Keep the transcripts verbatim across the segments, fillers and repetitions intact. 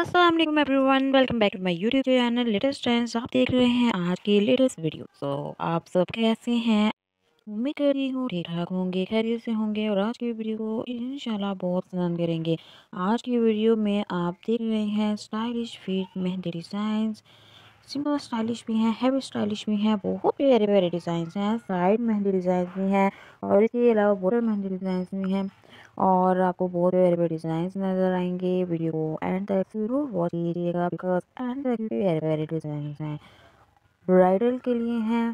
अस्सलाम वालेकुम everyone, welcome back to my YouTube channel latest trends. आप देख रहे हैं आज की लेटेस्ट वीडियो। तो आप सब कैसे हैं? उम्मीद कर रही हूँ ठीक ठाक होंगे, खैरियत से होंगे और आज की वीडियो को इंशाल्लाह बहुत पसंद करेंगे। आज की वीडियो में आप देख रहे हैं stylish fit mehndi designs. Simple stylish भी हैं, हैवी स्टाइलिश भी हैं, बहुत प्यारे प्यारे डिज़ाइंस हैं। साइड मेहंदी डिज़ाइन भी हैं और इसके अलावा बॉर्डर मेहंदी डिज़ाइंस भी हैं और आपको बहुत प्यारे प्यारे डिज़ाइंस नज़र आएंगे। वीडियो को एंड तक जरूर वॉच कीजिएगा बिकॉज एंड तक प्यारे प्यारे डिज़ाइंस हैं। ब्राइडल के लिए हैं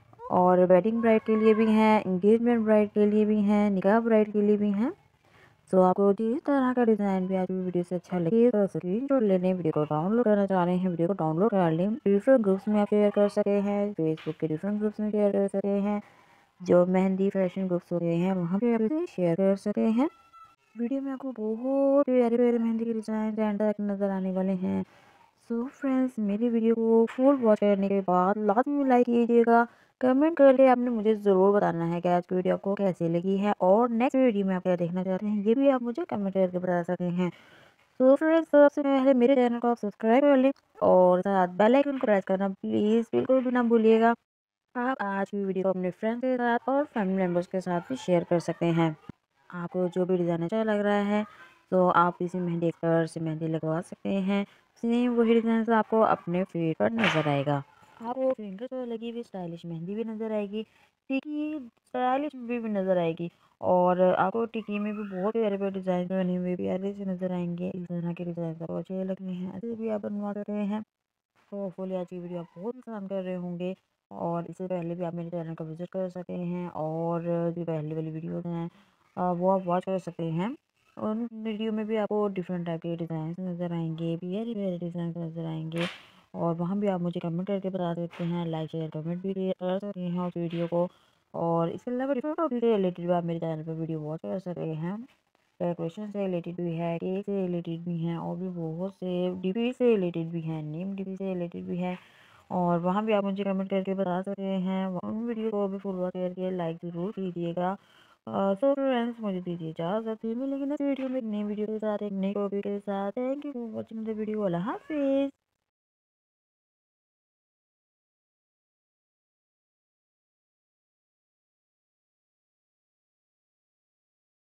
और वेडिंग ब्राइड के लिए भी हैं, इंगेजमेंट ब्राइड के लिए भी हैं, निकाह ब्राइड के लिए भी हैं। तो आपको जिस तरह का डिज़ाइन भी आज की वीडियो से अच्छा लगे तो स्क्रीनशॉट ले लें। वीडियो को डाउनलोड करना चाह रहे हैं, वीडियो को डाउनलोड कर लें। डिफरेंट ग्रुप्स में आप शेयर कर सकते हैं, फेसबुक के डिफरेंट ग्रुप्स में शेयर कर सकते हैं, जो मेहंदी फैशन ग्रुप्स होते हैं वहाँ पे आप इसे शेयर कर सकते हैं। वीडियो में आपको बहुत प्यारे प्यारे मेहंदी के डिज़ाइन एंड तक नज़र आने वाले हैं। सो फ्रेंड्स, मेरी वीडियो को फुल वॉच करने के बाद लाजमी लाइक कीजिएगा। कमेंट करके आपने मुझे ज़रूर बताना है कि आज की वीडियो आपको कैसी लगी है और नेक्स्ट वीडियो में आप क्या देखना चाहते हैं, ये भी आप मुझे कमेंट करके बता सकते हैं। सो फ्रेंड्स, सबसे पहले मेरे चैनल को आप सब्सक्राइब कर लें और साथ बेल आइकन को प्रेस करना प्लीज़ बिल्कुल भी ना भूलिएगा। आप आज की वीडियो को अपने फ्रेंड्स के साथ और फैमिली मेम्बर्स के साथ भी शेयर कर सकते हैं। आपको जो भी डिज़ाइन अच्छा लग रहा है तो आप इसी मेहंदी कलर से मेहंदी लगवा सकते हैं। सेम वही डिज़ाइन आपको अपने फेस पर नज़र आएगा। आपको फिंगर पर लगी हुई स्टाइलिश मेहंदी भी नज़र आएगी, टिकी स्टाइलिश भी, भी नज़र आएगी और आपको टिकी में भी बहुत प्यारे प्यारे डिज़ाइन बने हुए प्यारे से नज़र आएंगे। इस तरह के डिज़ाइन आपको अच्छे लगते हैं, ऐसे भी आप बनवा सकते हैं। तो होपफुली आज की वीडियो आप बहुत पसंद कर रहे होंगे और इससे पहले भी आप मेरे चैनल को विज़िट कर सकते हैं और जो पहले वाली वीडियोज़ हैं अ, वो आप वॉच कर सकते हैं। उन वीडियो में भी आपको डिफरेंट टाइप के डिज़ाइन नज़र आएंगे, प्यारे प्यारे डिज़ाइन नज़र आएंगे और वहाँ भी आप मुझे कमेंट करके बता सकते हैं, लाइक शेयर कमेंट भी कर सकते हैं उस वीडियो को। और इसके अलावा डिफरेंट टॉपिक से रिलेटेड भी आप मेरे चैनल पर वीडियो वॉच कर सकते हैं। डेकोरेशन से रिलेटेड भी है, केक से रिलेटेड भी हैं और भी बहुत से डीपी से रिलेटेड भी हैं, नेम डीपी से रिलेटेड भी है और वहाँ भी आप मुझे कमेंट करके बता सकते हैं। उन वीडियो को भी फुल वॉच करके लाइक ज़रूर कीजिएगा। सो फ्रेंड्स, मुझे दीजिए इजाज़त, फिर मिलेंगे नेक्स्ट वीडियो में एक नई वीडियो के साथ, एक नई टॉपिक के साथ। Thank you for watching the video. अल्लाह हाफिज़।